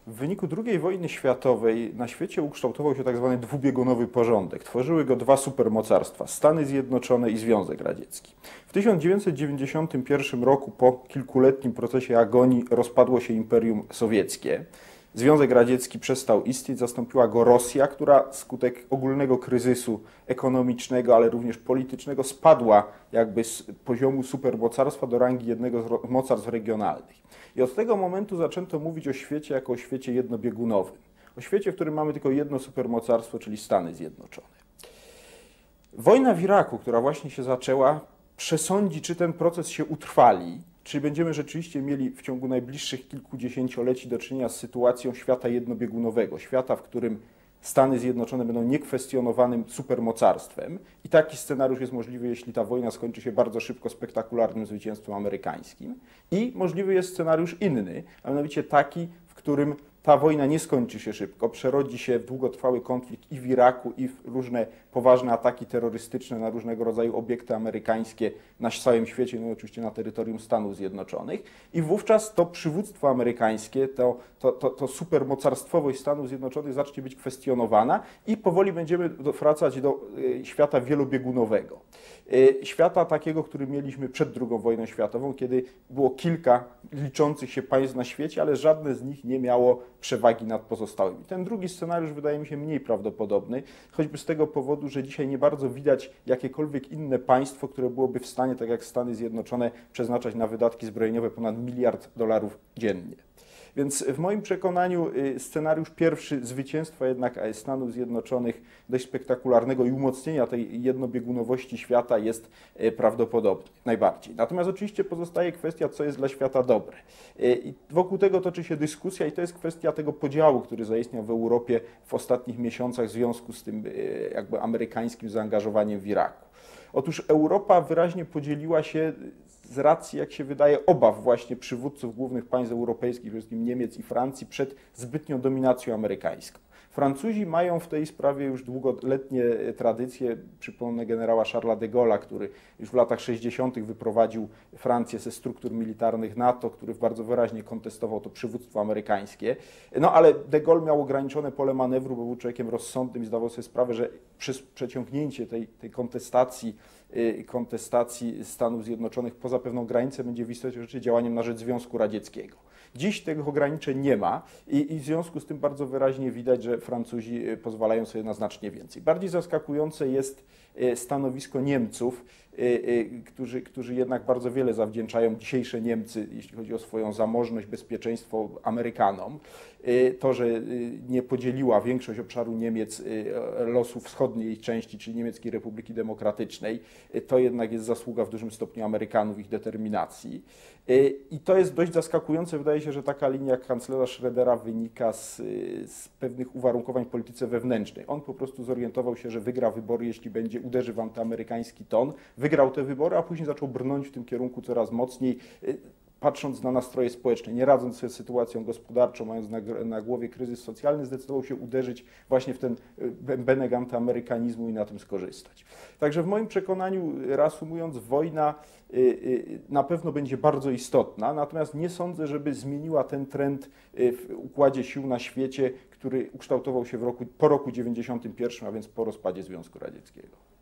W wyniku II wojny światowej na świecie ukształtował się tak zwany dwubiegunowy porządek. Tworzyły go dwa supermocarstwa, Stany Zjednoczone i Związek Radziecki. W 1991 roku, po kilkuletnim procesie agonii, rozpadło się Imperium Sowieckie. Związek Radziecki przestał istnieć, zastąpiła go Rosja, która wskutek ogólnego kryzysu ekonomicznego, ale również politycznego spadła jakby z poziomu supermocarstwa do rangi jednego z mocarstw regionalnych. I od tego momentu zaczęto mówić o świecie jako o świecie jednobiegunowym. O świecie, w którym mamy tylko jedno supermocarstwo, czyli Stany Zjednoczone. Wojna w Iraku, która właśnie się zaczęła, przesądzi, czy ten proces się utrwali, czy będziemy rzeczywiście mieli w ciągu najbliższych kilkudziesięcioleci do czynienia z sytuacją świata jednobiegunowego, świata, w którym Stany Zjednoczone będą niekwestionowanym supermocarstwem. I taki scenariusz jest możliwy, jeśli ta wojna skończy się bardzo szybko spektakularnym zwycięstwem amerykańskim. I możliwy jest scenariusz inny, a mianowicie taki, w którym ta wojna nie skończy się szybko, przerodzi się w długotrwały konflikt i w Iraku, i w różne poważne ataki terrorystyczne na różnego rodzaju obiekty amerykańskie na całym świecie, no oczywiście na terytorium Stanów Zjednoczonych. I wówczas to przywództwo amerykańskie, to supermocarstwowość Stanów Zjednoczonych zacznie być kwestionowana i powoli będziemy wracać do świata wielobiegunowego. Świata takiego, który mieliśmy przed II wojną światową, kiedy było kilka liczących się państw na świecie, ale żadne z nich nie miało przewagi nad pozostałymi. Ten drugi scenariusz wydaje mi się mniej prawdopodobny, choćby z tego powodu, że dzisiaj nie bardzo widać jakiekolwiek inne państwo, które byłoby w stanie, tak jak Stany Zjednoczone, przeznaczać na wydatki zbrojeniowe ponad $1 miliard dziennie. Więc w moim przekonaniu scenariusz pierwszy zwycięstwa jednak Stanów Zjednoczonych, dość spektakularnego i umocnienia tej jednobiegunowości świata jest prawdopodobny, najbardziej. Natomiast oczywiście pozostaje kwestia, co jest dla świata dobre. I wokół tego toczy się dyskusja i to jest kwestia tego podziału, który zaistniał w Europie w ostatnich miesiącach w związku z tym jakby amerykańskim zaangażowaniem w Iraku. Otóż Europa wyraźnie podzieliła się z racji, jak się wydaje, obaw właśnie przywódców głównych państw europejskich, przede wszystkim Niemiec i Francji, przed zbytnią dominacją amerykańską. Francuzi mają w tej sprawie już długoletnie tradycje. Przypomnę generała Charlesa de Gaulle'a, który już w latach 60. wyprowadził Francję ze struktur militarnych NATO, który bardzo wyraźnie kontestował to przywództwo amerykańskie. No ale de Gaulle miał ograniczone pole manewru, bo był człowiekiem rozsądnym i zdawał sobie sprawę, że przeciągnięcie tej kontestacji Stanów Zjednoczonych poza pewną granicę będzie w istocie rzeczy działaniem na rzecz Związku Radzieckiego. Dziś tych ograniczeń nie ma i w związku z tym bardzo wyraźnie widać, że Francuzi pozwalają sobie na znacznie więcej. Bardziej zaskakujące jest stanowisko Niemców, którzy jednak bardzo wiele zawdzięczają, dzisiejsze Niemcy, jeśli chodzi o swoją zamożność, bezpieczeństwo, Amerykanom. To, że nie podzieliła większość obszaru Niemiec losu wschodniej części, czyli Niemieckiej Republiki Demokratycznej, to jednak jest zasługa w dużym stopniu Amerykanów, ich determinacji. I to jest dość zaskakujące. Wydaje się, że taka linia kanclerza Schrödera wynika z pewnych uwarunkowań w polityce wewnętrznej. On po prostu zorientował się, że wygra wybory, jeśli uderzy w antyamerykański ton. Wygrał te wybory, a później zaczął brnąć w tym kierunku coraz mocniej, patrząc na nastroje społeczne, nie radząc sobie z sytuacją gospodarczą, mając na głowie kryzys socjalny, zdecydował się uderzyć właśnie w ten bębenek antyamerykanizmu i na tym skorzystać. Także w moim przekonaniu, reasumując, wojna na pewno będzie bardzo istotna, natomiast nie sądzę, żeby zmieniła ten trend w układzie sił na świecie, który ukształtował się po roku 1991, a więc po rozpadzie Związku Radzieckiego.